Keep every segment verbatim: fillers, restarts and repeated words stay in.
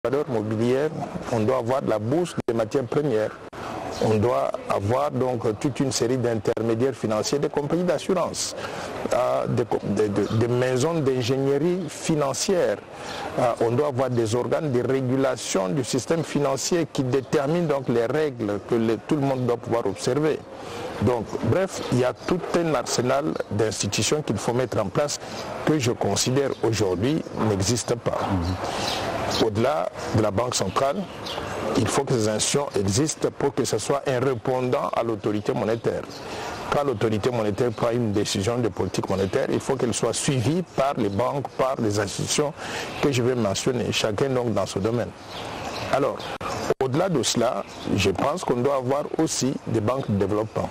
valeurs mobilières, on doit avoir la bourse des matières premières. On doit avoir donc toute une série d'intermédiaires financiers, des compagnies d'assurance, euh, des, des, des maisons d'ingénierie financière. Euh, on doit avoir des organes de régulation du système financier qui déterminent donc les règles que le, tout le monde doit pouvoir observer. Donc, bref, il y a tout un arsenal d'institutions qu'il faut mettre en place que je considère aujourd'hui n'existe pas. Mmh. Au-delà de la Banque centrale, il faut que ces institutions existent pour que ce soit un répondant à l'autorité monétaire. Quand l'autorité monétaire prend une décision de politique monétaire, il faut qu'elle soit suivie par les banques, par les institutions que je vais mentionner, chacun donc dans ce domaine. Alors, au-delà de cela, je pense qu'on doit avoir aussi des banques de développement.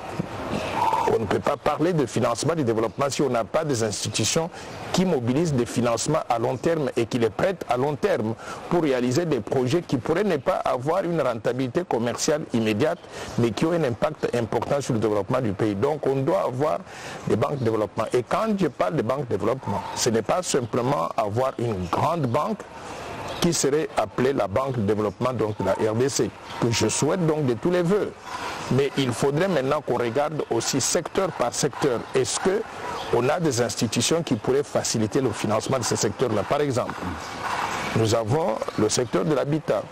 On ne peut pas parler de financement du développement si on n'a pas des institutions qui mobilisent des financements à long terme et qui les prêtent à long terme pour réaliser des projets qui pourraient ne pas avoir une rentabilité commerciale immédiate, mais qui ont un impact important sur le développement du pays. Donc on doit avoir des banques de développement. Et quand je parle de banques de développement, ce n'est pas simplement avoir une grande banque qui serait appelée la Banque de développement donc de la R D C, que je souhaite donc de tous les vœux. Mais il faudrait maintenant qu'on regarde aussi secteur par secteur. Est-ce qu'on a des institutions qui pourraient faciliter le financement de ces secteurs-là? Par exemple, nous avons le secteur de l'habitat.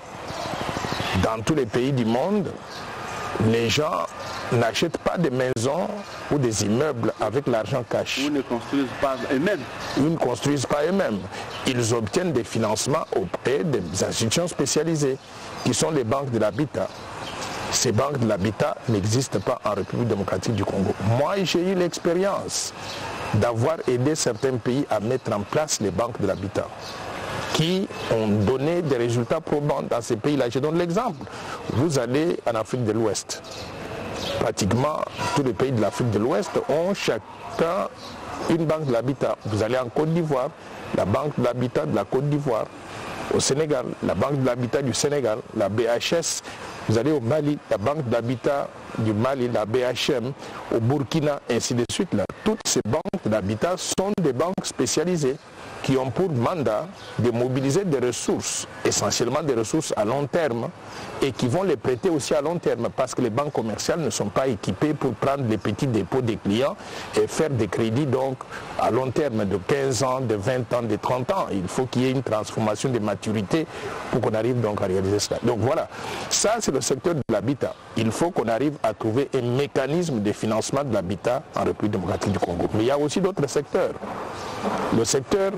Dans tous les pays du monde, les gens n'achètent pas des maisons ou des immeubles avec l'argent cash. Ils ne construisent pas eux-mêmes. Ils ne construisent pas eux-mêmes. Ils obtiennent des financements auprès des institutions spécialisées, qui sont les banques de l'habitat. Ces banques de l'habitat n'existent pas en République démocratique du Congo. Moi, j'ai eu l'expérience d'avoir aidé certains pays à mettre en place les banques de l'habitat, qui ont donné des résultats probants dans ces pays-là. Je donne l'exemple. Vous allez en Afrique de l'Ouest. Pratiquement tous les pays de l'Afrique de l'Ouest ont chacun une banque de l'habitat. Vous allez en Côte d'Ivoire, la banque de l'habitat de la Côte d'Ivoire. Au Sénégal, la banque de l'habitat du Sénégal, la B H S. Vous allez au Mali, la banque de l'habitat du Mali, la B H M, au Burkina, ainsi de suite. Là. Toutes ces banques de l'habitat sont des banques spécialisées qui ont pour mandat de mobiliser des ressources, essentiellement des ressources à long terme, et qui vont les prêter aussi à long terme, parce que les banques commerciales ne sont pas équipées pour prendre les petits dépôts des clients et faire des crédits donc à long terme de quinze ans, de vingt ans, de trente ans. Il faut qu'il y ait une transformation de maturité pour qu'on arrive donc à réaliser cela. Donc voilà, ça c'est le secteur de l'habitat. Il faut qu'on arrive à trouver un mécanisme de financement de l'habitat en République démocratique du Congo. Mais il y a aussi d'autres secteurs. Le secteur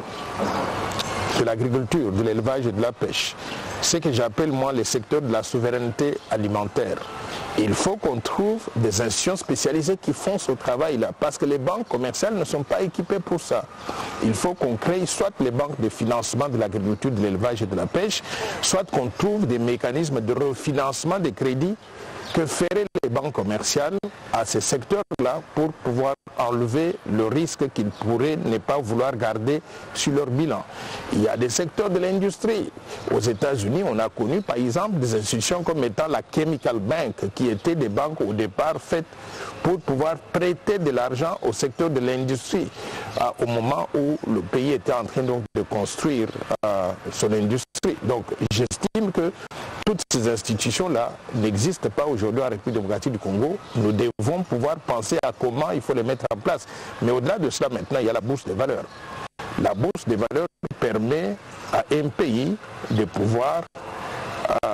de l'agriculture, de l'élevage et de la pêche, ce que j'appelle moi les secteurs de la souveraineté alimentaire. Il faut qu'on trouve des institutions spécialisées qui font ce travail-là, parce que les banques commerciales ne sont pas équipées pour ça. Il faut qu'on crée soit les banques de financement de l'agriculture, de l'élevage et de la pêche, soit qu'on trouve des mécanismes de refinancement des crédits que feraient les banques commerciales à ces secteurs-là pour pouvoir enlever le risque qu'ils pourraient ne pas vouloir garder sur leur bilan. Il y a des secteurs de l'industrie. Aux États-Unis, on a connu par exemple des institutions comme étant la Chemical Bank, qui étaient des banques au départ faites pour pouvoir prêter de l'argent au secteur de l'industrie, euh, au moment où le pays était en train donc de construire euh, son industrie. Donc j'estime que toutes ces institutions-là n'existent pas aujourd'hui en République démocratique du Congo. Nous devons pouvoir penser à comment il faut les mettre en place. Mais au-delà de cela, maintenant, il y a la bourse des valeurs. La bourse des valeurs permet à un pays de pouvoir, euh,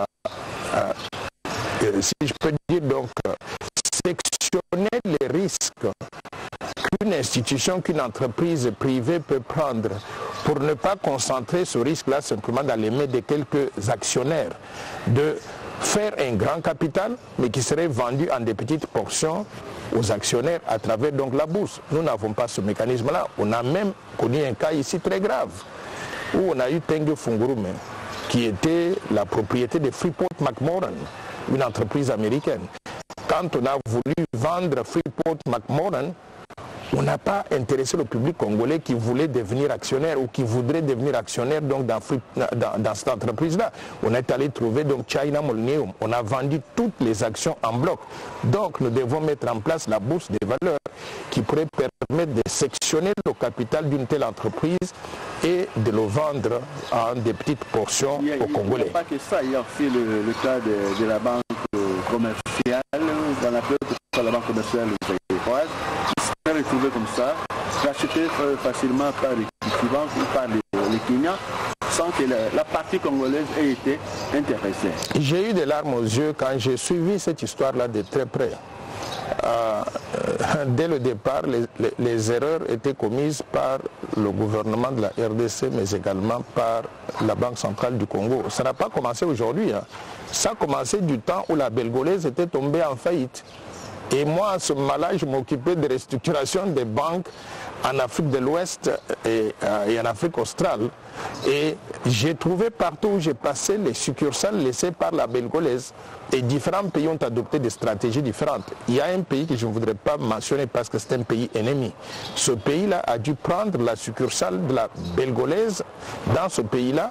euh, si je peux dire donc, sectionner les risques qu'une institution, qu'une entreprise privée peut prendre pour ne pas concentrer ce risque-là simplement dans les mains de quelques actionnaires, de faire un grand capital, mais qui serait vendu en des petites portions aux actionnaires à travers donc la bourse. Nous n'avons pas ce mécanisme-là. On a même connu un cas ici très grave, où on a eu Tengue Fungurume, qui était la propriété de Freeport-McMoran, une entreprise américaine. Quand on a voulu vendre Freeport-McMoran, on n'a pas intéressé le public congolais qui voulait devenir actionnaire ou qui voudrait devenir actionnaire donc dans, dans, dans cette entreprise-là. On est allé trouver donc China Molneum. On a vendu toutes les actions en bloc. Donc nous devons mettre en place la bourse des valeurs qui pourrait permettre de sectionner le capital d'une telle entreprise et de le vendre en des petites portions il y a, aux Congolais. Il n'y a pas que ça, il y a aussi le, le cas de, de la banque commerciale, dans la période que la banque commerciale québécoise, qui s'est retrouvée comme ça, rachetée facilement par les Kibans ou par les, les Kenyans, sans que la, la partie congolaise ait été intéressée. J'ai eu des larmes aux yeux quand j'ai suivi cette histoire-là de très près. Euh, dès le départ, les, les, les erreurs étaient commises par le gouvernement de la R D C, mais également par la Banque centrale du Congo. Ça n'a pas commencé aujourd'hui. Hein. Ça a commencé du temps où la Belgolaise était tombée en faillite. Et moi, à ce moment-là, je m'occupais de restructuration des banques en Afrique de l'Ouest et, euh, et en Afrique australe. Et j'ai trouvé partout où j'ai passé les succursales laissées par la Belgolaise. Et différents pays ont adopté des stratégies différentes. Il y a un pays que je ne voudrais pas mentionner parce que c'est un pays ennemi. Ce pays-là a dû prendre la succursale de la Belgolaise dans ce pays-là,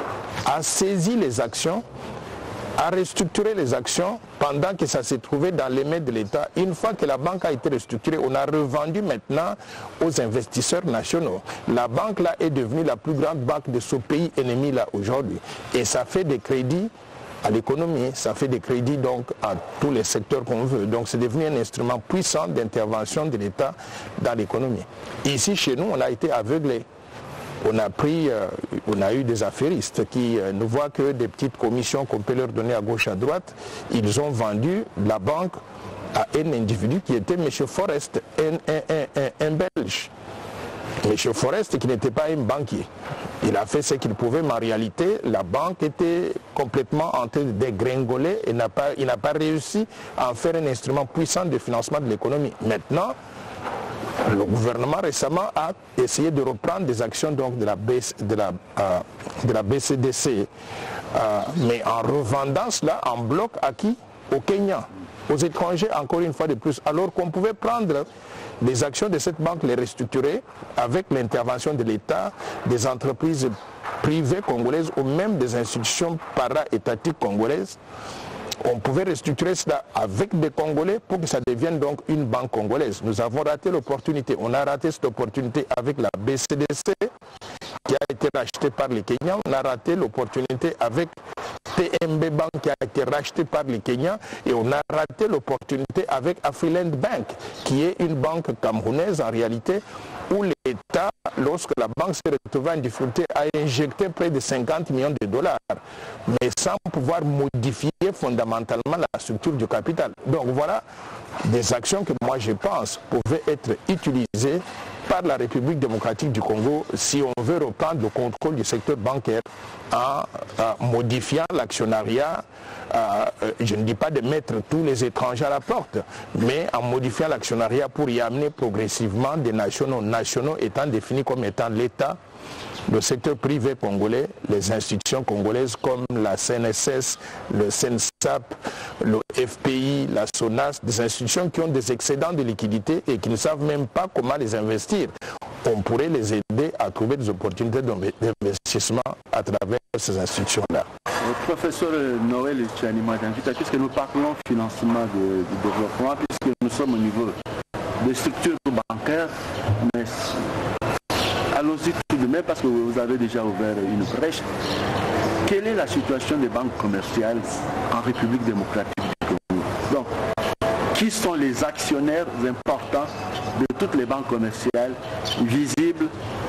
a saisi les actions, a restructuré les actions pendant que ça s'est trouvé dans les mains de l'État. Une fois que la banque a été restructurée, on a revendu maintenant aux investisseurs nationaux. La banque là est devenue la plus grande banque de ce pays ennemi là aujourd'hui. Et ça fait des crédits à l'économie, ça fait des crédits donc à tous les secteurs qu'on veut. Donc c'est devenu un instrument puissant d'intervention de l'État dans l'économie. Ici chez nous, on a été aveuglés. On a pris, euh, on a eu des affairistes qui euh, ne voient que des petites commissions qu'on peut leur donner à gauche, à droite. Ils ont vendu la banque à un individu qui était M. Forest, un, un, un, un, un Belge. M. Forest qui n'était pas un banquier. Il a fait ce qu'il pouvait, mais en réalité, la banque était complètement en train de dégringoler et n'a pas, il n'a pas réussi à en faire un instrument puissant de financement de l'économie. Maintenant, le gouvernement récemment a essayé de reprendre des actions donc, de, la B, de, la, euh, de la B C D C, euh, mais en revendant cela en bloc à qui? Aux Kenyans, aux étrangers encore une fois de plus, alors qu'on pouvait prendre les actions de cette banque, les restructurer avec l'intervention de l'État, des entreprises privées congolaises ou même des institutions para-étatiques congolaises. On pouvait restructurer cela avec des Congolais pour que ça devienne donc une banque congolaise. Nous avons raté l'opportunité. On a raté cette opportunité avec la B C D C qui a été rachetée par les Kenyans. On a raté l'opportunité avec T M B Bank qui a été racheté par les Kenyans. Et on a raté l'opportunité avec Afriland Bank qui est une banque camerounaise en réalité où l'État, lorsque la banque s'est retrouvée en difficulté, a injecté près de cinquante millions de dollars, mais sans pouvoir modifier fondamentalement la structure du capital. Donc voilà des actions que moi je pense pouvaient être utilisées par la République démocratique du Congo si on veut reprendre le contrôle du secteur bancaire en euh, modifiant l'actionnariat. Euh, je ne dis pas de mettre tous les étrangers à la porte, mais en modifiant l'actionnariat pour y amener progressivement des nationaux, nationaux étant définis comme étant l'État, le secteur privé congolais, les institutions congolaises comme la C N S S, le SENSAP, le F P I, la SONAS, des institutions qui ont des excédents de liquidités et qui ne savent même pas comment les investir. On pourrait les aider à trouver des opportunités d'investissement à travers ces institutions-là. Professeur Noël Tchianima, puisque nous parlons financement de, de développement, puisque nous sommes au niveau des structures bancaires, mais allons-y tout de même parce que vous avez déjà ouvert une brèche. Quelle est la situation des banques commerciales en République démocratique du Congo? Donc, qui sont les actionnaires importants de toutes les banques commerciales visibles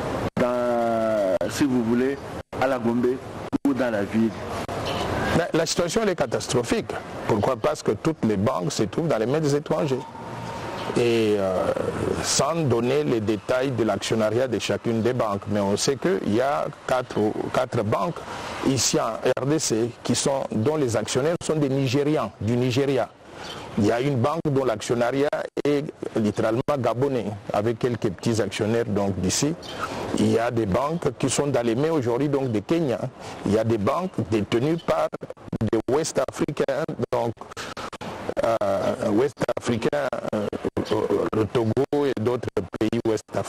dans, si vous voulez, à la Gombe ou dans la ville? La situation elle est catastrophique. Pourquoi? Parce que toutes les banques se trouvent dans les mains des étrangers. Et euh, sans donner les détails de l'actionnariat de chacune des banques, mais on sait qu'il y a quatre, quatre banques ici en R D C qui sont, dont les actionnaires sont des Nigérians, du Nigeria. Il y a une banque dont l'actionnariat est littéralement gabonais, avec quelques petits actionnaires donc d'ici. Il y a des banques qui sont dans les mains aujourd'hui donc des Kenya. Il y a des banques détenues par des Ouest Africains, donc euh, Ouest Africains, euh, le Togo et d'autres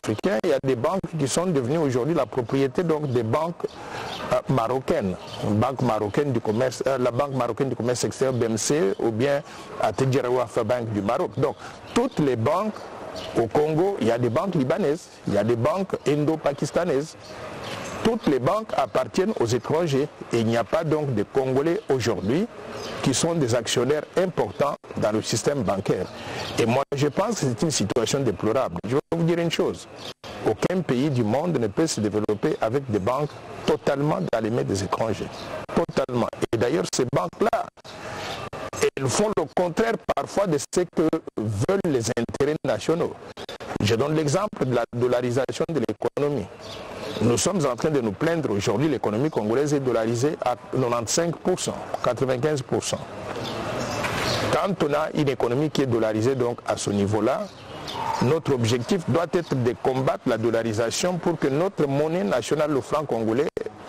africains, il y a des banques qui sont devenues aujourd'hui la propriété donc des banques euh, marocaines. Banque marocaine du commerce, euh, la Banque marocaine du commerce extérieur, B M C, ou bien Attijari Wafa Bank du Maroc. Donc, toutes les banques au Congo, il y a des banques libanaises, il y a des banques indo-pakistanaises. Toutes les banques appartiennent aux étrangers et il n'y a pas donc de Congolais aujourd'hui qui sont des actionnaires importants dans le système bancaire. Et moi je pense que c'est une situation déplorable. Je vais vous dire une chose, aucun pays du monde ne peut se développer avec des banques totalement dans les mains des étrangers. Totalement. Et d'ailleurs ces banques-là, elles font le contraire parfois de ce que veulent les intérêts nationaux. Je donne l'exemple de la dollarisation de l'économie. Nous sommes en train de nous plaindre aujourd'hui, l'économie congolaise est dollarisée à quatre-vingt-quinze pour cent, quatre-vingt-quinze pour cent. Quand on a une économie qui est dollarisée donc à ce niveau-là, notre objectif doit être de combattre la dollarisation pour que notre monnaie nationale, le franc congolais,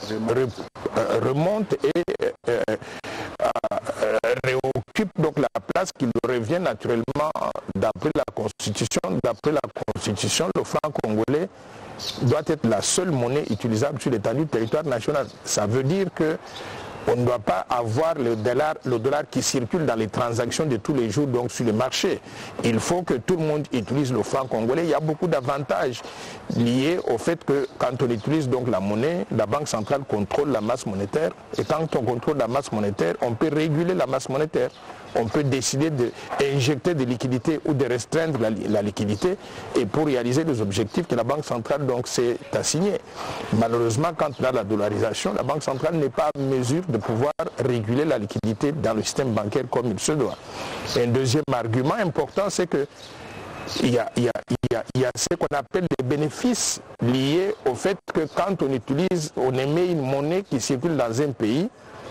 remonte et euh, euh, réoccupe donc la place qui lui revient naturellement d'après la Constitution. D'après la Constitution, le franc congolais doit être la seule monnaie utilisable sur l'étendue du territoire national. Ça veut dire que on ne doit pas avoir le dollar, le dollar qui circule dans les transactions de tous les jours donc sur le marché. Il faut que tout le monde utilise le franc congolais. Il y a beaucoup d'avantages liés au fait que quand on utilise donc la monnaie, la Banque centrale contrôle la masse monétaire. Et quand on contrôle la masse monétaire, on peut réguler la masse monétaire. On peut décider d'injecter des liquidités ou de restreindre la, la liquidité et pour réaliser les objectifs que la Banque centrale donc s'est assignés. Malheureusement, quand on a la dollarisation, la Banque centrale n'est pas en mesure de pouvoir réguler la liquidité dans le système bancaire comme il se doit. Et un deuxième argument important, c'est que il y a, il y a, il y a, il y a ce qu'on appelle les bénéfices liés au fait que quand on utilise, on émet une monnaie qui circule dans un pays,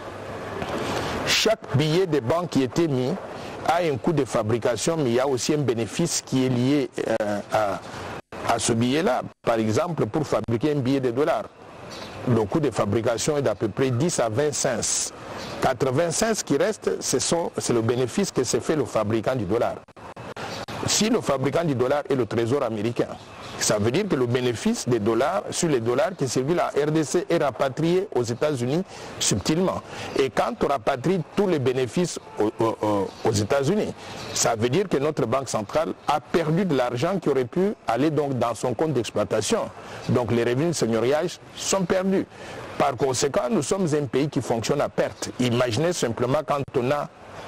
chaque billet de banque qui est émis a un coût de fabrication, mais il y a aussi un bénéfice qui est lié euh, à, à ce billet-là. Par exemple, pour fabriquer un billet de dollars, le coût de fabrication est d'à peu près dix à vingt cents. quatre-vingts cents qui restent, c'est le bénéfice que s'est fait le fabricant du dollar. Si le fabricant du dollar est le trésor américain, ça veut dire que le bénéfice des dollars sur les dollars qui circulent en R D C est rapatrié aux États-Unis subtilement. Et quand on rapatrie tous les bénéfices aux, aux, aux États-Unis, ça veut dire que notre banque centrale a perdu de l'argent qui aurait pu aller donc dans son compte d'exploitation. Donc les revenus de seigneuriage sont perdus. Par conséquent, nous sommes un pays qui fonctionne à perte. Imaginez simplement quand on a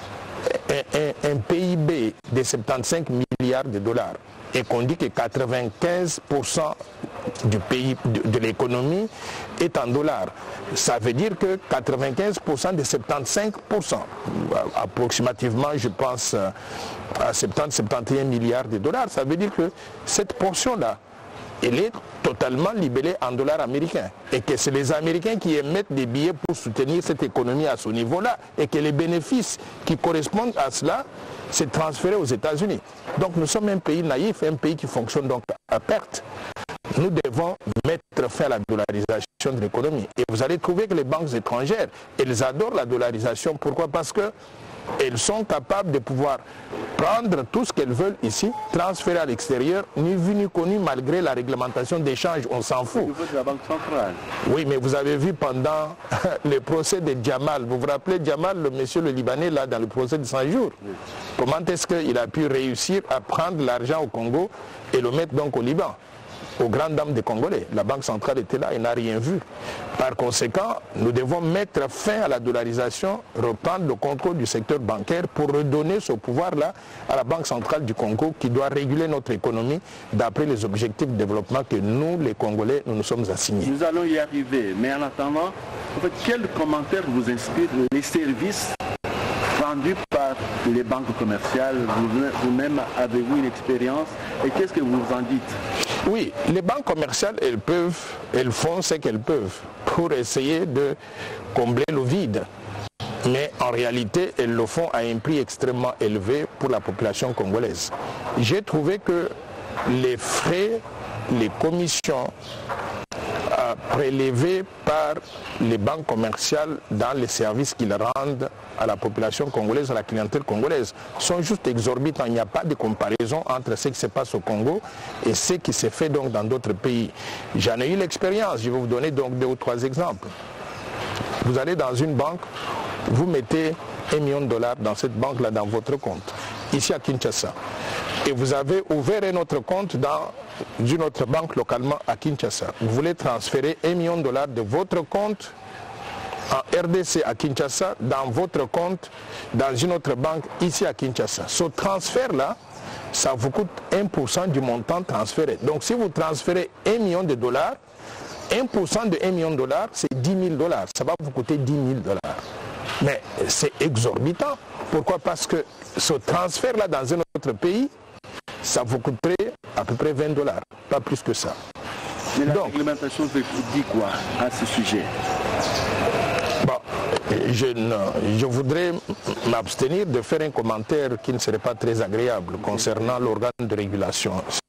un, un, un P I B de soixante-quinze milliards de dollars et qu'on dit que quatre-vingt-quinze pour cent du pays, de, de l'économie est en dollars. Ça veut dire que quatre-vingt-quinze pour cent de soixante-quinze pour cent, approximativement je pense à soixante à soixante et un milliards de dollars, ça veut dire que cette portion-là, elle est totalement libellée en dollars américains et que c'est les Américains qui émettent des billets pour soutenir cette économie à ce niveau-là et que les bénéfices qui correspondent à cela, c'est transféré aux États-Unis. Donc nous sommes un pays naïf, un pays qui fonctionne donc à perte. Nous devons mettre fin à la dollarisation de l'économie. Et vous allez trouver que les banques étrangères, elles adorent la dollarisation. Pourquoi? Parce que elles sont capables de pouvoir prendre tout ce qu'elles veulent ici, transférer à l'extérieur, ni vu ni connu malgré la réglementation d'échange, on s'en fout. Au niveau de la Banque centrale. Oui, mais vous avez vu pendant le procès de Djamal, vous vous rappelez Djamal, le monsieur le Libanais, là, dans le procès de cent jours, oui. Comment est-ce qu'il a pu réussir à prendre l'argent au Congo et le mettre donc au Liban? Aux grandes dames des Congolais. La Banque centrale était là et n'a rien vu. Par conséquent, nous devons mettre fin à la dollarisation, reprendre le contrôle du secteur bancaire pour redonner ce pouvoir-là à la Banque centrale du Congo qui doit réguler notre économie d'après les objectifs de développement que nous, les Congolais, nous nous sommes assignés. Nous allons y arriver, mais en attendant, en fait, quel commentaire vous inspire les services rendus par les banques commerciales? Vous-même avez-vous une expérience et qu'est-ce que vous en dites? Oui, les banques commerciales, elles peuvent, elles font ce qu'elles peuvent pour essayer de combler le vide. Mais en réalité, elles le font à un prix extrêmement élevé pour la population congolaise. J'ai trouvé que les frais, les commissions euh, prélevés par les banques commerciales dans les services qu'ils rendent à la population congolaise, à la clientèle congolaise, sont juste exorbitants. Il n'y a pas de comparaison entre ce qui se passe au Congo et ce qui se fait donc dans d'autres pays. J'en ai eu l'expérience, je vais vous donner donc deux ou trois exemples. Vous allez dans une banque, vous mettez un million de dollars dans cette banque-là, dans votre compte, ici à Kinshasa. Et vous avez ouvert un autre compte dans une autre banque localement à Kinshasa. Vous voulez transférer un million de dollars de votre compte en R D C à Kinshasa dans votre compte dans une autre banque ici à Kinshasa. Ce transfert-là, ça vous coûte un pour cent du montant transféré. Donc si vous transférez un million de dollars, un pour cent de un million de dollars, c'est dix mille dollars. Ça va vous coûter dix mille dollars. Mais c'est exorbitant. Pourquoi? Parce que ce transfert-là dans un autre pays, ça vous coûterait à peu près vingt dollars, pas plus que ça. Mais la Donc, réglementation dit quoi à ce sujet? Bon, je, ne, je voudrais m'abstenir de faire un commentaire qui ne serait pas très agréable concernant l'organe de régulation.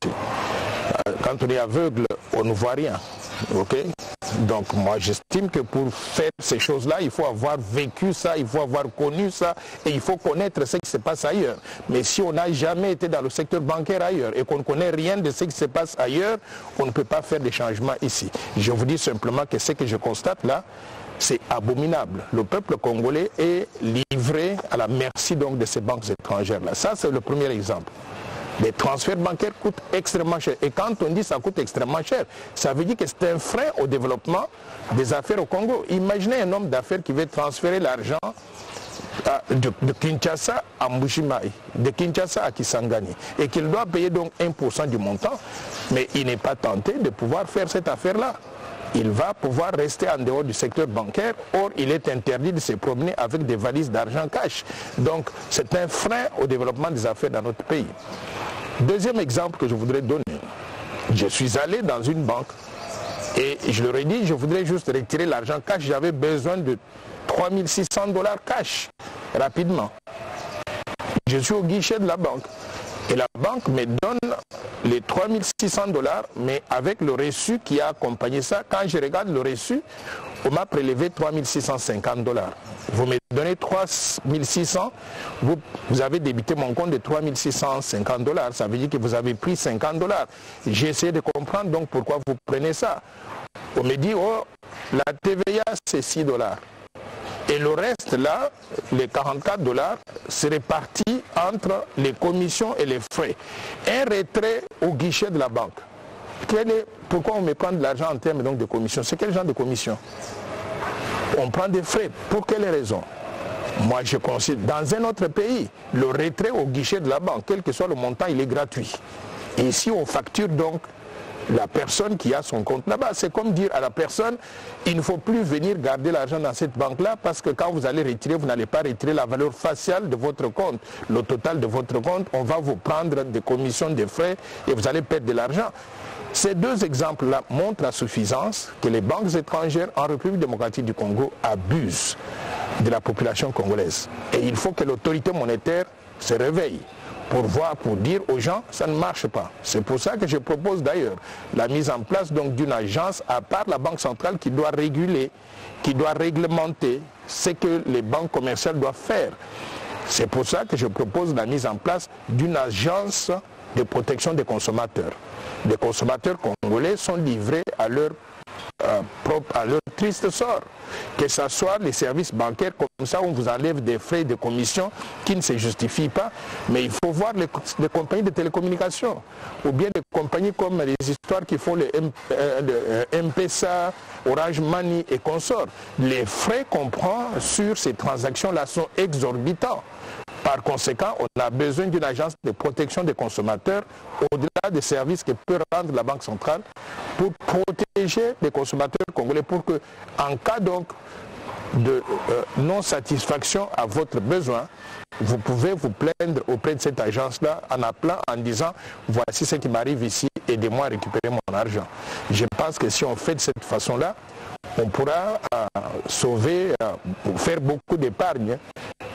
Quand on est aveugle, on ne voit rien. Ok? Donc moi j'estime que pour faire ces choses-là, il faut avoir vécu ça, il faut avoir connu ça et il faut connaître ce qui se passe ailleurs. Mais si on n'a jamais été dans le secteur bancaire ailleurs et qu'on ne connaît rien de ce qui se passe ailleurs, on ne peut pas faire des changements ici. Je vous dis simplement que ce que je constate là, c'est abominable. Le peuple congolais est livré à la merci donc de ces banques étrangères-là. Ça, c'est le premier exemple. Les transferts bancaires coûtent extrêmement cher. Et quand on dit ça coûte extrêmement cher, ça veut dire que c'est un frein au développement des affaires au Congo. Imaginez un homme d'affaires qui veut transférer l'argent de, de Kinshasa à Mbujimaï, de Kinshasa à Kisangani, et qu'il doit payer donc un pour cent du montant, mais il n'est pas tenté de pouvoir faire cette affaire-là. Il va pouvoir rester en dehors du secteur bancaire, or il est interdit de se promener avec des valises d'argent cash. Donc c'est un frein au développement des affaires dans notre pays. Deuxième exemple que je voudrais donner, je suis allé dans une banque et je leur ai dit je voudrais juste retirer l'argent cash, j'avais besoin de trois mille six cents dollars cash rapidement. Je suis au guichet de la banque et la banque me donne les trois mille six cents dollars, mais avec le reçu qui a accompagné ça. Quand je regarde le reçu, on m'a prélevé trois mille six cent cinquante dollars. Vous me donnez trois mille six cents, vous, vous avez débité mon compte de trois mille six cent cinquante dollars. Ça veut dire que vous avez pris cinquante dollars. J'ai essayé de comprendre donc pourquoi vous prenez ça. On me dit, oh, la T V A c'est six dollars. Et le reste là, les quarante-quatre dollars, c'est réparti entre les commissions et les frais. Un retrait au guichet de la banque. Quel est, pourquoi on me prend de l'argent en termes donc de commission? C'est quel genre de commission? On prend des frais. Pour quelle raison? Moi je considère, dans un autre pays, le retrait au guichet de la banque, quel que soit le montant, il est gratuit. Et ici on facture donc la personne qui a son compte là-bas. C'est comme dire à la personne, il ne faut plus venir garder l'argent dans cette banque-là parce que quand vous allez retirer, vous n'allez pas retirer la valeur faciale de votre compte. Le total de votre compte, on va vous prendre des commissions, des frais et vous allez perdre de l'argent. Ces deux exemples-là montrent à suffisance que les banques étrangères en République démocratique du Congo abusent de la population congolaise. Et il faut que l'autorité monétaire se réveille pour voir, pour dire aux gens, ça ne marche pas. C'est pour ça que je propose d'ailleurs la mise en place donc d'une agence à part la Banque centrale qui doit réguler, qui doit réglementer ce que les banques commerciales doivent faire. C'est pour ça que je propose la mise en place d'une agence de protection des consommateurs. Les consommateurs congolais sont livrés à leur Euh, propre à leur triste sort, que ce soit les services bancaires comme ça, on vous enlève des frais de commission qui ne se justifient pas, mais il faut voir les, les compagnies de télécommunications, ou bien des compagnies comme les histoires qui font le M P S A, Orange Money et consorts. Les frais qu'on prend sur ces transactions-là sont exorbitants. Par conséquent, on a besoin d'une agence de protection des consommateurs au-delà des services que peut rendre la Banque centrale pour protéger les consommateurs congolais pour que, en cas donc de euh, non-satisfaction à votre besoin, vous pouvez vous plaindre auprès de cette agence-là en appelant, en disant « Voici ce qui m'arrive ici, aidez-moi à récupérer mon argent ». Je pense que si on fait de cette façon-là, on pourra euh, sauver, euh, faire beaucoup d'épargne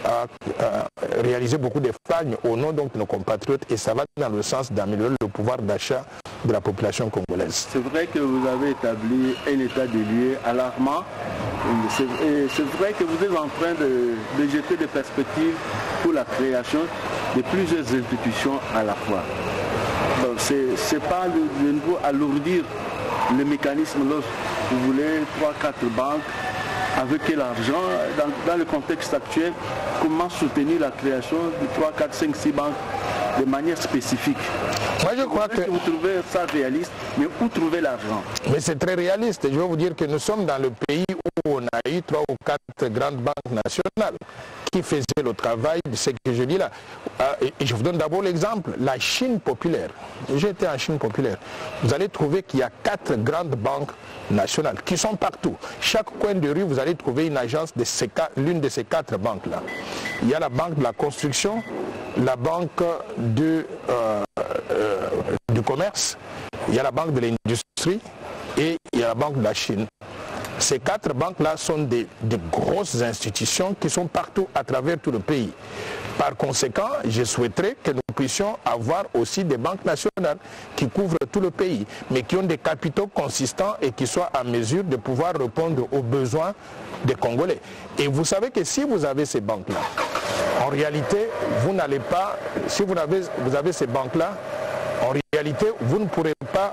à, à réaliser beaucoup d'épargne au nom donc, de nos compatriotes et ça va dans le sens d'améliorer le pouvoir d'achat de la population congolaise. C'est vrai que vous avez établi un état de lieu alarmant. C'est vrai que vous êtes en train de, de jeter des perspectives pour la création de plusieurs institutions à la fois. Ce n'est pas de, de nouveau alourdir le mécanisme lorsque vous voulez trois quatre banques. Avec quel argent, dans, dans le contexte actuel, comment soutenir la création de trois, quatre, cinq, six banques de manière spécifique? Moi je crois que... que vous trouvez ça réaliste, mais où trouver l'argent? Mais c'est très réaliste. Je vais vous dire que nous sommes dans le pays où on a eu trois ou quatre grandes banques nationales qui faisaient le travail de ce que je dis là. Et je vous donne d'abord l'exemple, la Chine populaire. J'étais en Chine populaire. Vous allez trouver qu'il y a quatre grandes banques nationales qui sont partout. Chaque coin de rue, vous allez trouver une agence de ces quatre, l'une de ces quatre banques-là. Il y a la banque de la construction, la banque de, euh, euh, du commerce, il y a la banque de l'industrie et il y a la banque de la Chine. Ces quatre banques-là sont des, des grosses institutions qui sont partout à travers tout le pays. Par conséquent, je souhaiterais que nous puissions avoir aussi des banques nationales qui couvrent tout le pays, mais qui ont des capitaux consistants et qui soient à mesure de pouvoir répondre aux besoins des Congolais. Et vous savez que si vous avez ces banques-là, en réalité, vous n'allez pas, si vous avez, vous avez ces banques-là, en réalité, vous ne pourrez pas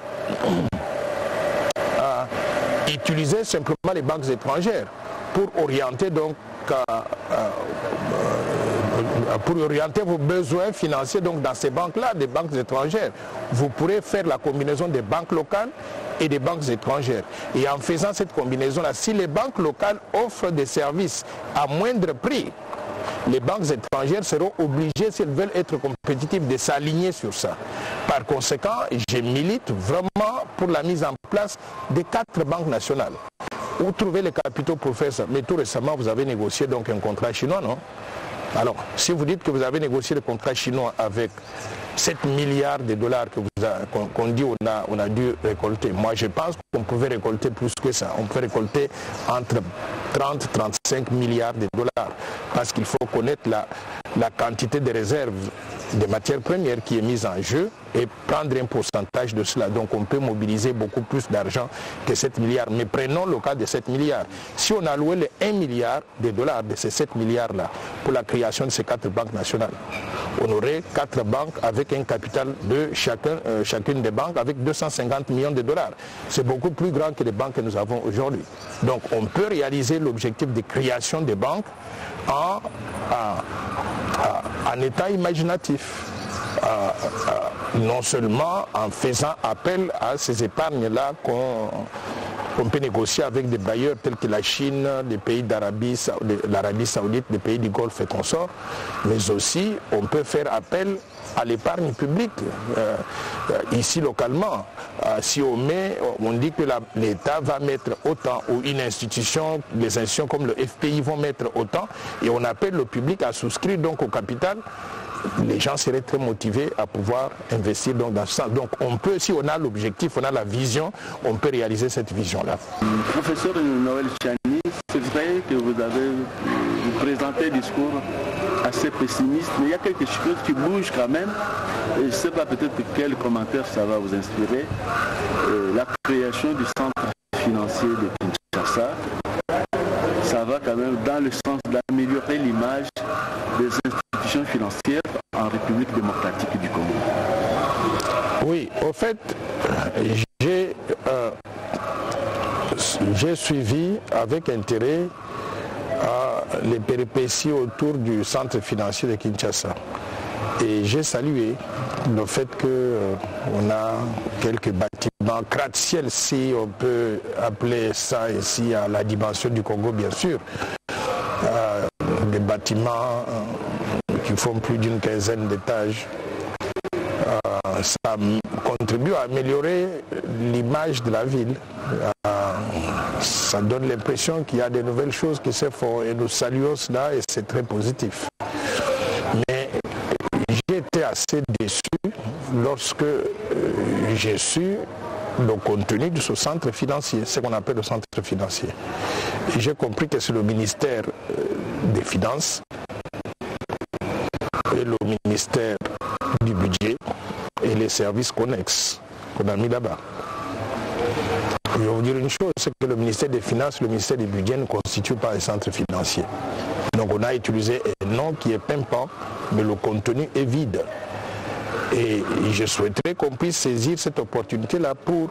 euh, utiliser simplement les banques étrangères pour orienter donc euh, euh, pour orienter vos besoins financiers donc dans ces banques-là, des banques étrangères. Vous pourrez faire la combinaison des banques locales et des banques étrangères. Et en faisant cette combinaison-là, si les banques locales offrent des services à moindre prix, les banques étrangères seront obligées, s'ils veulent être compétitives, de s'aligner sur ça. Par conséquent, je milite vraiment pour la mise en place des quatre banques nationales. Où trouver les capitaux pour faire ça? Mais tout récemment, vous avez négocié donc un contrat chinois, non? Alors, si vous dites que vous avez négocié le contrat chinois avec sept milliards de dollars que vous a, qu'on, qu'on dit on a, on a dû récolter, moi je pense qu'on pouvait récolter plus que ça. On peut récolter entre trente et trente-cinq milliards de dollars parce qu'il faut connaître la, la quantité de réserves de matières premières qui est mise en jeu et prendre un pourcentage de cela. Donc on peut mobiliser beaucoup plus d'argent que sept milliards. Mais prenons le cas de sept milliards. Si on a loué les un milliard de dollars de ces sept milliards-là pour la création de ces quatre banques nationales, on aurait quatre banques avec un capital de chacun, euh, chacune des banques avec deux cent cinquante millions de dollars. C'est beaucoup plus grand que les banques que nous avons aujourd'hui. Donc on peut réaliser l'objectif de création des banques en, en, en état imaginatif. Euh, euh, non seulement en faisant appel à ces épargnes-là qu'on qu'on peut négocier avec des bailleurs tels que la Chine, les pays d'Arabie, l'Arabie Saoudite, les pays du Golfe et consorts, mais aussi on peut faire appel à l'épargne publique euh, ici localement. Euh, si on met, on dit que l'État va mettre autant, ou une institution, les institutions comme le F P I vont mettre autant, et on appelle le public à souscrire donc au capital, les gens seraient très motivés à pouvoir investir donc dans ça. Donc on peut, si on a l'objectif, on a la vision, on peut réaliser cette vision-là. Professeur Noël Tchani, c'est vrai que vous avez vous présenté un discours assez pessimiste, mais il y a quelque chose qui bouge quand même. Et je ne sais pas peut-être quel commentaire ça va vous inspirer. Euh, la création du centre financier de Kinshasa, ça va quand même dans le sens d'améliorer l'image des institutions financières en République démocratique du Congo. Oui, au fait, j'ai euh, j'ai suivi avec intérêt euh, les péripéties autour du centre financier de Kinshasa. Et j'ai salué le fait qu'on euh, a quelques bâtiments gratte-ciel, si on peut appeler ça ici à la dimension du Congo, bien sûr. Euh, des bâtiments euh, qui font plus d'une quinzaine d'étages. Euh, ça contribue à améliorer l'image de la ville. Euh, ça donne l'impression qu'il y a de nouvelles choses qui se font et nous saluons cela et c'est très positif. Mais j'ai été assez déçu lorsque euh, j'ai su le contenu de ce centre financier, ce qu'on appelle le centre financier. Et j'ai compris que c'est le ministère euh, des Finances le ministère du budget et les services connexes qu'on a mis là-bas. Je vais vous dire une chose, c'est que le ministère des Finances, le ministère du budget ne constitue pas un centre financier. Donc on a utilisé un nom qui est pimpant, mais le contenu est vide. Et je souhaiterais qu'on puisse saisir cette opportunité-là pour,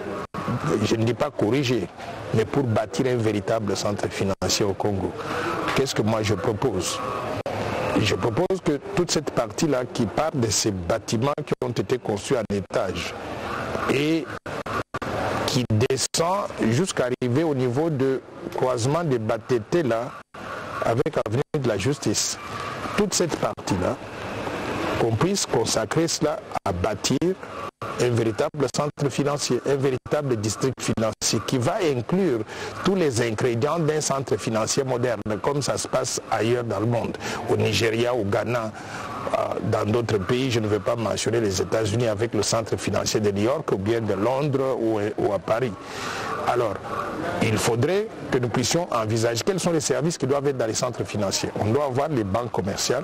je ne dis pas corriger, mais pour bâtir un véritable centre financier au Congo. Qu'est-ce que moi je propose? Je propose que toute cette partie-là qui part de ces bâtiments qui ont été construits en étage et qui descend jusqu'à arriver au niveau de croisement des Batété là, avec l'avenue de la Justice. Toute cette partie-là, qu'on puisse consacrer cela à bâtir un véritable centre financier, un véritable district financier qui va inclure tous les ingrédients d'un centre financier moderne, comme ça se passe ailleurs dans le monde, au Nigeria, au Ghana, dans d'autres pays. Je ne vais pas mentionner les États-Unis avec le centre financier de New York ou bien de Londres ou, ou à Paris. Alors, il faudrait que nous puissions envisager quels sont les services qui doivent être dans les centres financiers. On doit avoir les banques commerciales,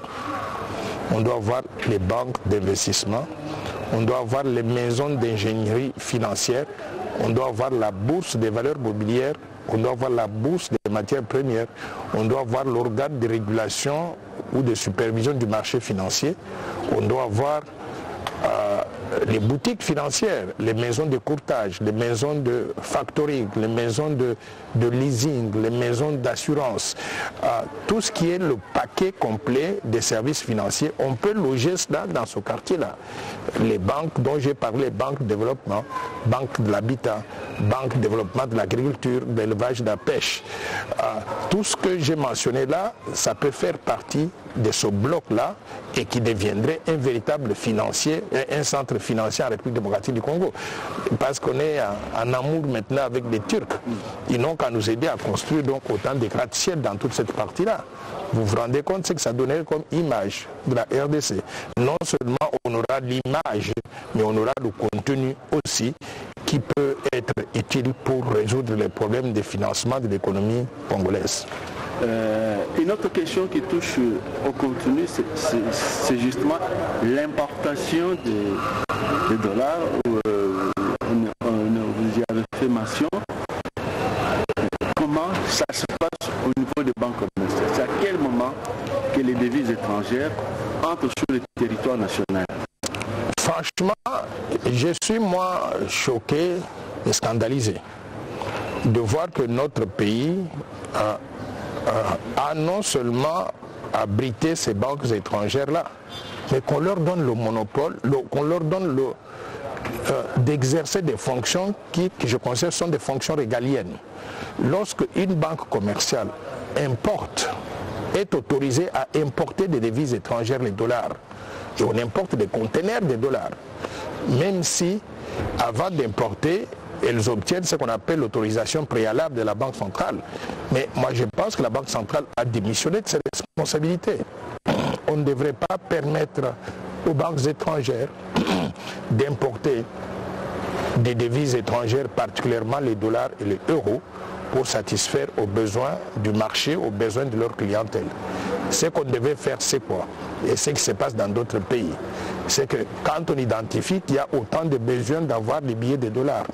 on doit avoir les banques d'investissement, on doit avoir les maisons d'ingénierie financière, on doit avoir la bourse des valeurs mobilières, on doit avoir la bourse des matières premières, on doit avoir l'organe de régulation ou de supervision du marché financier, on doit avoir euh, les boutiques financières, les maisons de courtage, les maisons de factoring, les maisons de, de leasing, les maisons d'assurance, euh, tout ce qui est le paquet complet des services financiers, on peut loger cela dans ce quartier-là. Les banques dont j'ai parlé, banques de développement, banque de l'habitat, banque de développement de l'agriculture, de l'élevage, de la pêche, euh, tout ce que j'ai mentionné là, ça peut faire partie de ce bloc-là et qui deviendrait un véritable financier, un centre financier en République démocratique du Congo. Parce qu'on est en, en amour maintenant avec les Turcs. Ils n'ont qu'à nous aider à construire donc autant de gratte-ciel dans toute cette partie-là. Vous vous rendez compte ce que ça donnerait comme image de la R D C. Non seulement on aura l'image, mais on aura le contenu aussi qui peut être utile pour résoudre les problèmes de financement de l'économie congolaise. Euh, une autre question qui touche au contenu, c'est justement l'importation des, des dollars. Où, euh, on, on, vous y avez fait mention. Comment ça se passe au niveau des banques commerciales? C'est à quel moment que les devises étrangères entrent sur le territoire national? Franchement, je suis moi choqué et scandalisé de voir que notre pays a Euh, a non seulement abrité ces banques étrangères-là, mais qu'on leur donne le monopole, qu'on leur donne le, euh, d'exercer des fonctions qui, qui, je considère, sont des fonctions régaliennes. Lorsque une banque commerciale importe, est autorisée à importer des devises étrangères, les dollars, et on importe des conteneurs de dollars, même si, avant d'importer, elles obtiennent ce qu'on appelle l'autorisation préalable de la Banque centrale. Mais moi je pense que la Banque centrale a démissionné de ses responsabilités. On ne devrait pas permettre aux banques étrangères d'importer des devises étrangères, particulièrement les dollars et les euros, pour satisfaire aux besoins du marché, aux besoins de leur clientèle. Ce qu'on devait faire, c'est quoi? Et ce qui se passe dans d'autres pays, c'est que quand on identifie qu'il y a autant de besoins d'avoir des billets de dollars,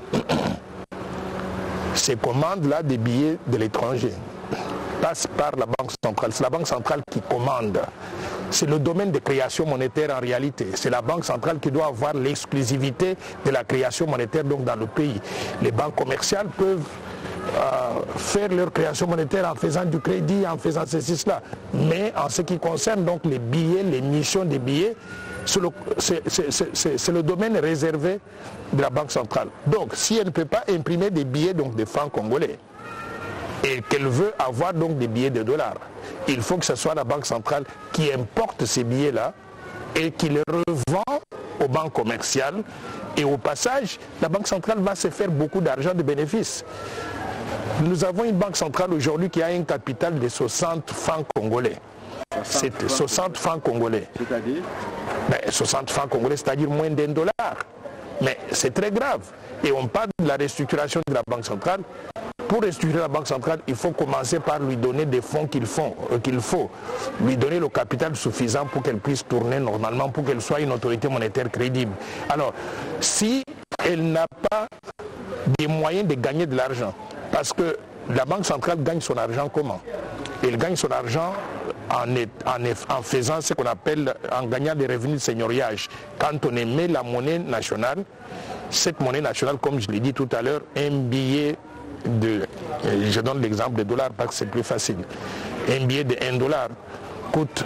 ces commandes-là des billets de l'étranger passent par la Banque centrale. C'est la Banque centrale qui commande. C'est le domaine de création monétaire en réalité. C'est la Banque centrale qui doit avoir l'exclusivité de la création monétaire donc dans le pays. Les banques commerciales peuvent euh, faire leur création monétaire en faisant du crédit, en faisant ceci, cela. Mais en ce qui concerne donc les billets, l'émission des billets, c'est le, c'est le domaine réservé de la Banque centrale. Donc, si elle ne peut pas imprimer des billets donc des francs congolais et qu'elle veut avoir donc des billets de dollars, il faut que ce soit la Banque centrale qui importe ces billets-là et qui les revend aux banques commerciales. Et au passage, la Banque centrale va se faire beaucoup d'argent de bénéfices. Nous avons une banque centrale aujourd'hui qui a un capital de soixante francs congolais. C'est soixante francs congolais. C'est-à-dire ben, soixante francs congolais, c'est-à-dire moins d'un dollar. Mais c'est très grave. Et on parle de la restructuration de la Banque centrale. pour restructurer la Banque centrale, il faut commencer par lui donner des fonds qu'il faut, euh, qu'il faut, lui donner le capital suffisant pour qu'elle puisse tourner normalement, pour qu'elle soit une autorité monétaire crédible. Alors, si elle n'a pas des moyens de gagner de l'argent, parce que la Banque centrale gagne son argent comment? Elle gagne son argent en, en, en faisant ce qu'on appelle, en gagnant des revenus de seigneuriage. Quand on émet la monnaie nationale, cette monnaie nationale, comme je l'ai dit tout à l'heure, un billet de, je donne l'exemple de dollars parce que c'est plus facile, un billet de un dollar coûte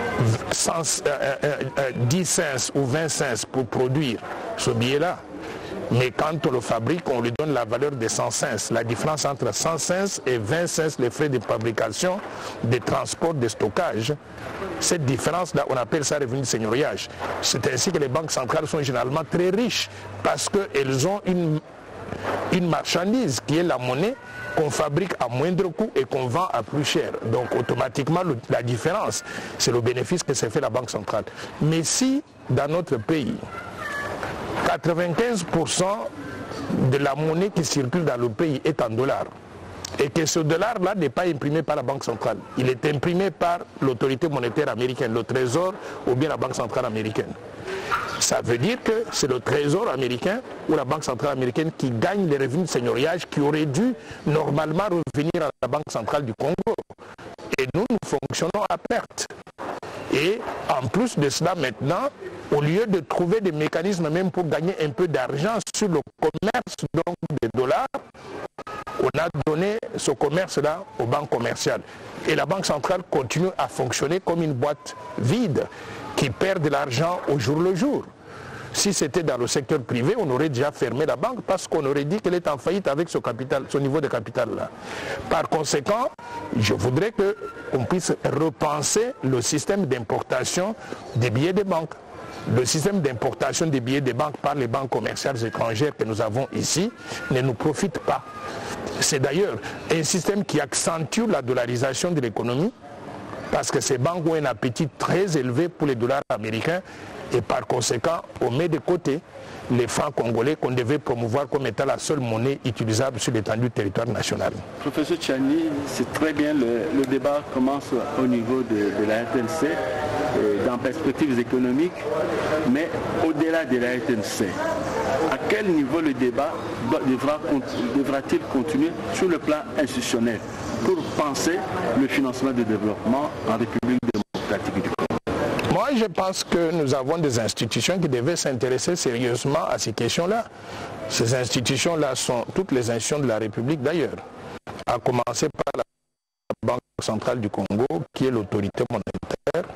cent, euh, euh, dix cents ou vingt cents pour produire ce billet-là. Mais quand on le fabrique, on lui donne la valeur de cent cents. La différence entre cent cents et vingt cents, les frais de fabrication, de transport, de stockage, cette différence-là, on appelle ça revenu de seigneuriage. C'est ainsi que les banques centrales sont généralement très riches parce qu'elles ont une, une marchandise qui est la monnaie qu'on fabrique à moindre coût et qu'on vend à plus cher. Donc automatiquement, le, la différence, c'est le bénéfice que s'est fait la Banque centrale. Mais si, dans notre pays, quatre-vingt-quinze pour cent de la monnaie qui circule dans le pays est en dollars, et que ce dollar-là n'est pas imprimé par la Banque centrale, il est imprimé par l'autorité monétaire américaine, le Trésor ou bien la Banque centrale américaine. Ça veut dire que c'est le Trésor américain ou la Banque centrale américaine qui gagne les revenus de seigneuriage qui auraient dû normalement revenir à la Banque centrale du Congo. Et nous, nous fonctionnons à perte. Et en plus de cela maintenant, au lieu de trouver des mécanismes même pour gagner un peu d'argent sur le commerce donc des dollars, on a donné ce commerce-là aux banques commerciales. Et la Banque centrale continue à fonctionner comme une boîte vide qui perd de l'argent au jour le jour. Si c'était dans le secteur privé, on aurait déjà fermé la banque parce qu'on aurait dit qu'elle est en faillite avec ce, capital, ce niveau de capital-là. Par conséquent, je voudrais qu'on puisse repenser le système d'importation des billets de banque. Le système d'importation des billets de banque par les banques commerciales étrangères que nous avons ici ne nous profite pas. C'est d'ailleurs un système qui accentue la dollarisation de l'économie parce que ces banques ont un appétit très élevé pour les dollars américains. Et par conséquent, on met de côté les francs congolais qu'on devait promouvoir comme étant la seule monnaie utilisable sur l'étendue du territoire national. Professeur Tchani, c'est très bien, le, le débat commence au niveau de, de la R T N C, euh, dans perspectives économiques, mais au-delà de la R T N C. À quel niveau le débat devra, devra-t-il continuer sur le plan institutionnel pour penser le financement du développement en République démocratique du Congo? Moi, je pense que nous avons des institutions qui devaient s'intéresser sérieusement à ces questions-là. Ces institutions-là sont toutes les institutions de la République d'ailleurs, à commencer par la Banque centrale du Congo, qui est l'autorité monétaire,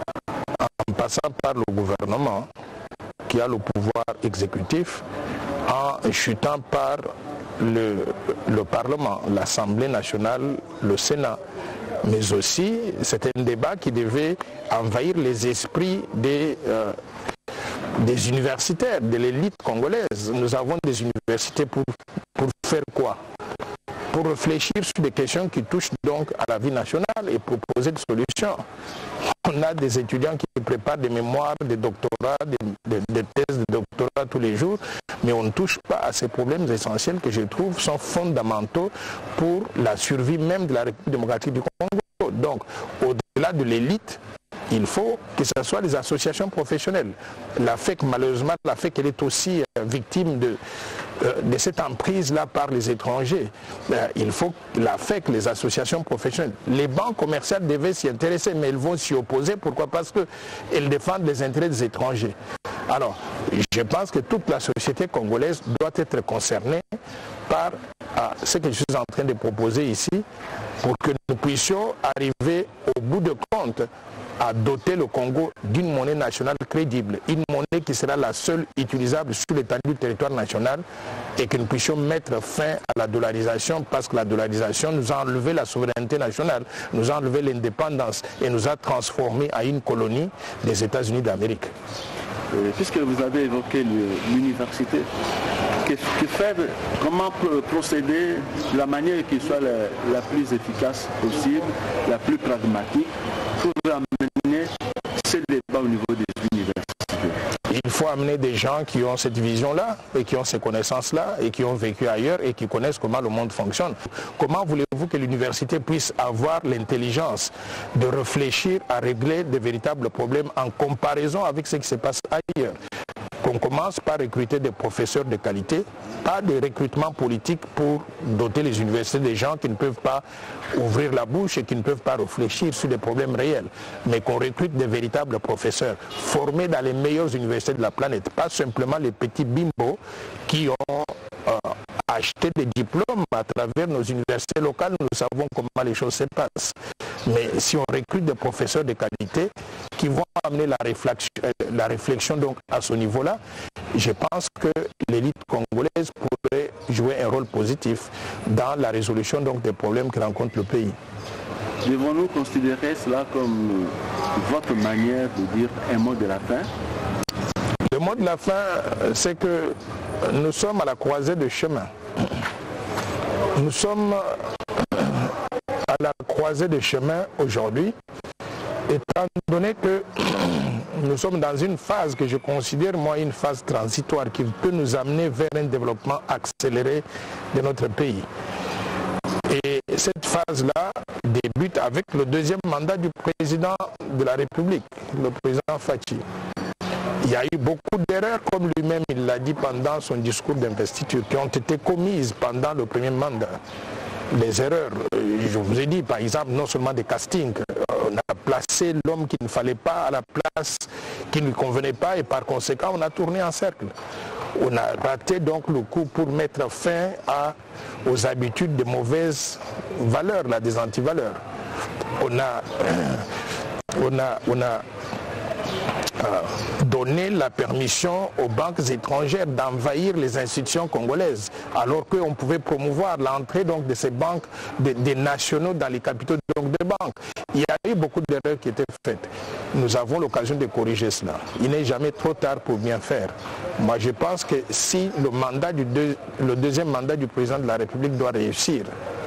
en passant par le gouvernement, qui a le pouvoir exécutif, en chutant par le, le Parlement, l'Assemblée nationale, le Sénat. Mais aussi, c'est un débat qui devait envahir les esprits des, euh, des universitaires, de l'élite congolaise. Nous avons des universités pour, pour faire quoi? Pour réfléchir sur des questions qui touchent donc à la vie nationale et proposer des solutions. On a des étudiants qui préparent des mémoires, des doctorats, des, des, des thèses de doctorat tous les jours, mais on ne touche pas à ces problèmes essentiels que je trouve sont fondamentaux pour la survie même de la République démocratique du Congo. Donc, au-delà de l'élite, il faut que ce soit les associations professionnelles. La F E C, malheureusement, la F E C, elle est aussi euh, victime de, euh, de cette emprise-là par les étrangers. Euh, il faut que la F E C, les associations professionnelles, les banques commerciales devaient s'y intéresser, mais elles vont s'y opposer. Pourquoi? Parce qu'elles défendent les intérêts des étrangers. Alors, je pense que toute la société congolaise doit être concernée par euh, ce que je suis en train de proposer ici, pour que nous puissions arriver au bout de compte à doter le Congo d'une monnaie nationale crédible, une monnaie qui sera la seule utilisable sur l'étendue du territoire national et que nous puissions mettre fin à la dollarisation parce que la dollarisation nous a enlevé la souveraineté nationale, nous a enlevé l'indépendance et nous a transformés en une colonie des États-Unis d'Amérique. Puisque vous avez évoqué l'université, que, que faire, comment procéder de la manière qui soit la, la plus efficace possible, la plus pragmatique, pour amener ce débat au niveau des universités? Il faut amener des gens qui ont cette vision-là et qui ont ces connaissances-là et qui ont vécu ailleurs et qui connaissent comment le monde fonctionne. Comment voulez-vous que l'université puisse avoir l'intelligence de réfléchir à régler de véritables problèmes en comparaison avec ce qui se passe ailleurs? Qu'on commence par recruter des professeurs de qualité, pas de recrutement politique pour doter les universités des gens qui ne peuvent pas ouvrir la bouche et qui ne peuvent pas réfléchir sur des problèmes réels, mais qu'on recrute des véritables professeurs formés dans les meilleures universités de la planète, pas simplement les petits bimbos qui ont euh, acheté des diplômes à travers nos universités locales. Nous savons comment les choses se passent. Mais si on recrute des professeurs de qualité qui vont amener la réflexion, la réflexion donc à ce niveau-là, je pense que l'élite congolaise pourrait jouer un rôle positif dans la résolution donc des problèmes que rencontre le pays. Devons-nous considérer cela comme votre manière de dire un mot de la fin? Le mot de la fin, c'est que nous sommes à la croisée de chemin. Nous sommes à la croisée de chemin aujourd'hui, étant donné que nous sommes dans une phase que je considère, moi, une phase transitoire qui peut nous amener vers un développement accéléré de notre pays. Et cette phase-là débute avec le deuxième mandat du président de la République, le président Fachi. Il y a eu beaucoup d'erreurs, comme lui-même il l'a dit pendant son discours d'investiture, qui ont été commises pendant le premier mandat. Les erreurs, je vous ai dit, par exemple, non seulement des castings, on a placé l'homme qu'il ne fallait pas à la place qui ne lui convenait pas et par conséquent, on a tourné en cercle. On a raté donc le coup pour mettre fin à, aux habitudes de mauvaises valeurs, là, des antivaleurs. On a, on a, on a Euh, donner la permission aux banques étrangères d'envahir les institutions congolaises, alors qu'on pouvait promouvoir l'entrée donc de ces banques, de, des nationaux dans les capitaux donc des banques. Il y a eu beaucoup d'erreurs qui étaient faites. Nous avons l'occasion de corriger cela. Il n'est jamais trop tard pour bien faire. Moi, je pense que si le mandat du deux, le deuxième mandat du président de la République doit réussir,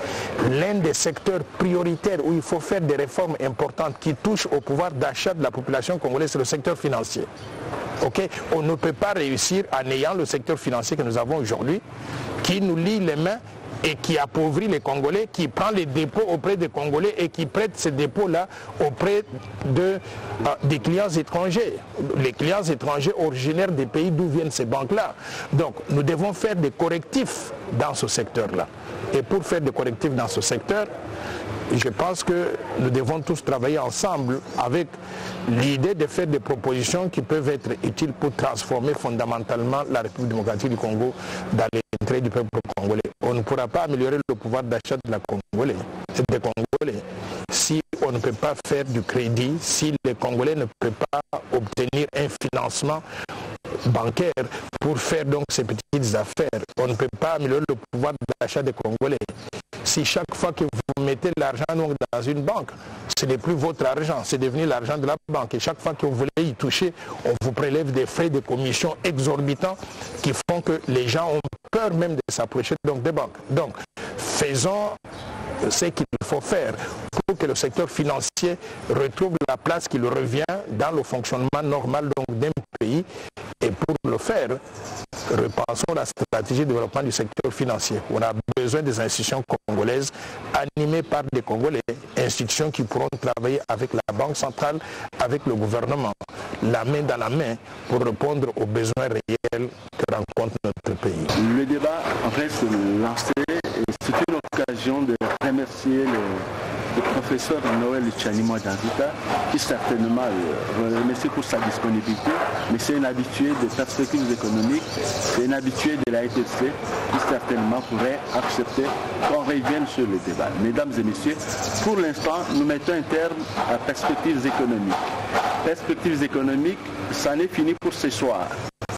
l'un des secteurs prioritaires où il faut faire des réformes importantes qui touchent au pouvoir d'achat de la population congolaise, c'est le secteur financier. Okay? On ne peut pas réussir en ayant le secteur financier que nous avons aujourd'hui, qui nous lie les mains et qui appauvrit les Congolais, qui prend les dépôts auprès des Congolais et qui prête ces dépôts-là auprès de, euh, des clients étrangers. Les clients étrangers originaires des pays d'où viennent ces banques-là. Donc nous devons faire des correctifs dans ce secteur-là. Et pour faire des correctifs dans ce secteur, je pense que nous devons tous travailler ensemble avec l'idée de faire des propositions qui peuvent être utiles pour transformer fondamentalement la République démocratique du Congo dans l'intérêt du peuple congolais. On ne pourra pas améliorer le pouvoir d'achat de la Congolais, des Congolais si on ne peut pas faire du crédit, si les Congolais ne peuvent pas obtenir un financement bancaire pour faire donc ces petites affaires. On ne peut pas améliorer le pouvoir d'achat des Congolais. Si chaque fois que vous mettez l'argent dans une banque, ce n'est plus votre argent, c'est devenu l'argent de la banque. Et chaque fois que vous voulez y toucher, on vous prélève des frais de commission exorbitants qui font que les gens ont peur même de s'approcher donc des banques. Donc, faisons ce qu'il faut faire pour que le secteur financier retrouve la place qui lui revient dans le fonctionnement normal d'un pays. Et pour le faire, repensons la stratégie de développement du secteur financier. On a besoin des institutions congolaises animées par des Congolais, institutions qui pourront travailler avec la Banque centrale, avec le gouvernement, la main dans la main, pour répondre aux besoins réels que rencontre notre pays. Le débat reste lancé et c'est une occasion de remercier le, le professeur Noël Tchanima Danvita, qui certainement euh, remercie pour sa disponibilité, mais c'est un habitué des perspectives économiques, c'est un habitué de la R T C qui certainement pourrait accepter qu'on revienne sur le débat. Mesdames et messieurs, pour l'instant, nous mettons un terme à perspectives économiques. Perspectives économiques, ça n'est fini pour ce soir.